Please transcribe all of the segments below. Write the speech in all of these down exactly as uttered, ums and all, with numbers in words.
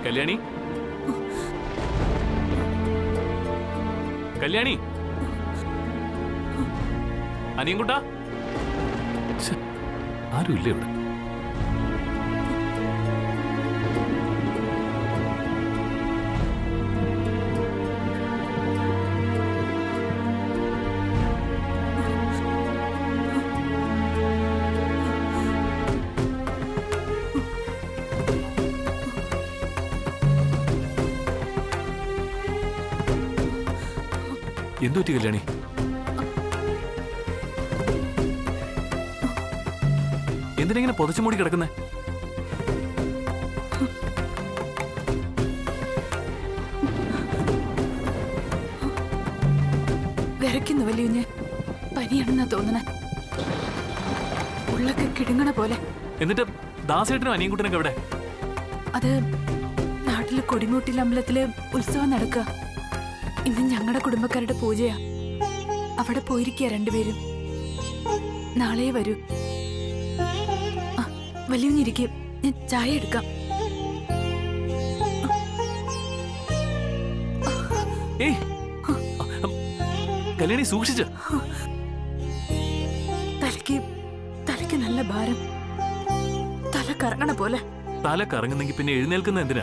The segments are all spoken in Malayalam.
കല്യാണി കല്യാണി അനിയൻകുട്ടാ ആരും ഇല്ല ഇവിടെ. എന്തു പറ്റി കല്യാണി? എന്തിനെങ്ങനെ പൊതച്ചു മൂടി കിടക്കുന്നേ? വിറയ്ക്കുന്നു വലിയ പനിയാണെന്നാ തോന്നണേ. ഉള്ളൊക്കെ കിടുങ്ങണ പോലെ. എന്നിട്ട് ദാസേട്ടനും അനിയൻകുട്ടനൊക്കെ എവിടെ? അത് നാട്ടില് കൊടിമൂട്ടിൽ അമ്പലത്തില് ഉത്സവം നടക്കുക. ഇന്ന് ഞങ്ങളുടെ കുടുംബക്കാരുടെ പൂജയാ. അവിടെ പോയിരിക്കുക രണ്ടുപേരും. നാളെ വരൂ. വലിയരിക്കും, ഞാൻ ചായ എടുക്കാം. കല്യാണി സൂക്ഷിച്ച്. തലയ്ക്ക് തലയ്ക്ക് നല്ല ഭാരം. തല കറങ്ങണ പോലെ. തല കറങ്ങുന്നെങ്കിൽ പിന്നെ എഴുന്നേൽക്കുന്ന എന്തിനാ?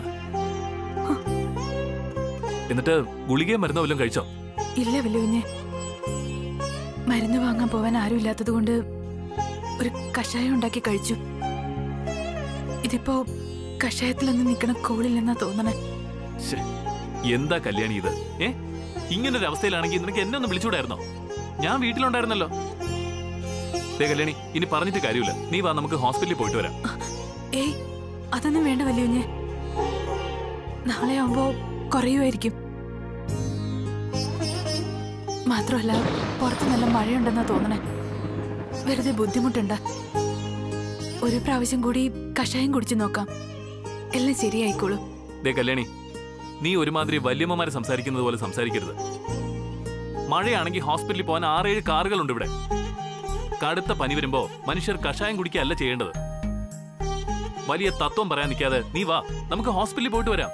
എന്നിട്ട് ഗുളികയും മരുന്നോ വല്ലതും കഴിച്ചോ? ഇല്ല വലിയ മരുന്ന് വാങ്ങാൻ പോവാൻ ആരും ഇല്ലാത്തത് കൊണ്ട് ഒരു കഷായം ഉണ്ടാക്കി കഴിച്ചു. ഇതിപ്പോ കഷായത്തിലൊന്നും നിക്കണ കോളില്ലെന്നാ തോന്നണേ. എന്താ കല്യാണി ഇത്? ഏ ഇങ്ങനൊരു അവസ്ഥയിലാണെങ്കിൽ നിനക്ക് എന്നെ ഒന്ന് വിളിച്ചുകൂടായിരുന്നോ? ഞാൻ വീട്ടിലുണ്ടായിരുന്നല്ലോ. കല്യാണി ഇനി പറഞ്ഞിട്ട് കാര്യമില്ല. നീ വാ, നമുക്ക് ഹോസ്പിറ്റലിൽ പോയിട്ട് വരാം. ഏയ് അതൊന്നും വേണ്ട വലിയ. നാളെ ആവുമ്പോ കുറയുമായിരിക്കും. മാത്രമല്ല പുറത്ത് നല്ല മഴയുണ്ടെന്നാ തോന്നണേ. വെറുതെ ബുദ്ധിമുട്ടുണ്ട്. ഒരു പ്രാവശ്യം കൂടി കഷായം കുടിച്ചു നോക്കാം. എല്ലാം ശരിയായിക്കോളൂ. കല്യാണി നീ ഒരുമാതിരി വല്യമ്മമാരെ സംസാരിക്കുന്നത് പോലെ സംസാരിക്കരുത്. മഴയാണെങ്കിൽ ഹോസ്പിറ്റലിൽ പോകാൻ ആറേഴ് കാറുകളുണ്ട് ഇവിടെ. കടുത്ത പനി വരുമ്പോ മനുഷ്യർ കഷായം കുടിക്കുകയല്ല ചെയ്യേണ്ടത്. വലിയ തത്വം പറയാൻ നിൽക്കാതെ നീ വാ, നമുക്ക് ഹോസ്പിറ്റലിൽ പോയിട്ട് വരാം.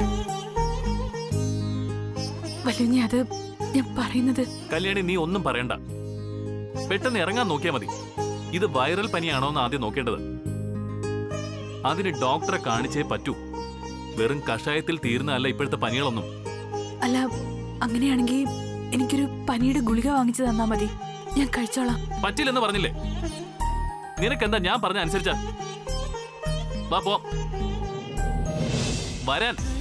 വലിയ അത് ഞാൻ പറയുന്നത്. കല്യാണി നീ ഒന്നും പറയണ്ട. പെട്ടെന്ന് ഇറങ്ങാൻ നോക്കിയാ മതി. ഇത് വൈറൽ പനിയാണോ എന്ന് ആദ്യം നോക്കേണ്ടത്. അതിന് ഡോക്ടറെ കാണിച്ചേ പറ്റൂ. വെറും കഷായത്തിൽ തീർന്നല്ല ഇപ്പോഴത്തെ പനികളൊന്നും. അല്ല അങ്ങനെയാണെങ്കിൽ എനിക്കൊരു പനിയുടെ ഗുളിക വാങ്ങിച്ചു തന്നാ മതി, ഞാൻ കഴിച്ചോളാം. പറ്റില്ലെന്ന് പറഞ്ഞില്ലേ? നിനക്കെന്താ ഞാൻ പറഞ്ഞ അനുസരിച്ചാ? വാ പോ. വരാൻ.